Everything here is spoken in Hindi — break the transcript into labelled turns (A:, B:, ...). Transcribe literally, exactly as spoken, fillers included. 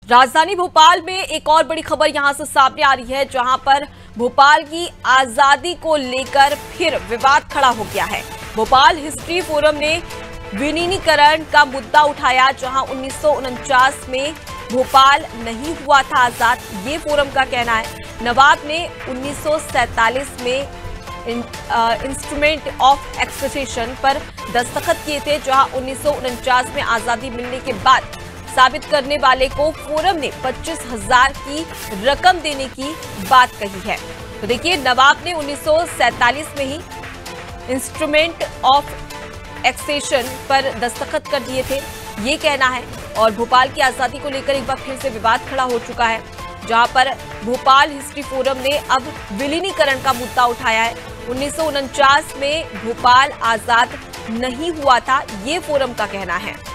A: राजधानी भोपाल में एक और बड़ी खबर यहां से सामने आ रही है, जहां पर भोपाल की आजादी को लेकर फिर विवाद खड़ा हो गया है। भोपाल हिस्ट्री फोरम ने विलीनीकरण का मुद्दा उठाया, जहां उन्नीस सौ उनचास में भोपाल नहीं हुआ था आजाद, ये फोरम का कहना है। नवाब ने उन्नीस सौ सैंतालीस में इंस्ट्रूमेंट ऑफ एक्सेशन पर दस्तखत किए थे, जहां उन्नीस सौ उनचास में आजादी मिलने के बाद साबित करने वाले को फोरम ने पच्चीस हजार की रकम देने की बात कही है। तो देखिए, नवाब ने उन्नीस सौ सैंतालीस में ही इंस्ट्रूमेंट ऑफ एक्सेशन पर दस्तखत कर दिए थे, ये कहना है। और भोपाल की आजादी को लेकर एक बार फिर से विवाद खड़ा हो चुका है, जहां पर भोपाल हिस्ट्री फोरम ने अब विलीनीकरण का मुद्दा उठाया है। उन्नीस सौ उनचास में भोपाल आजाद नहीं हुआ था, ये फोरम का कहना है।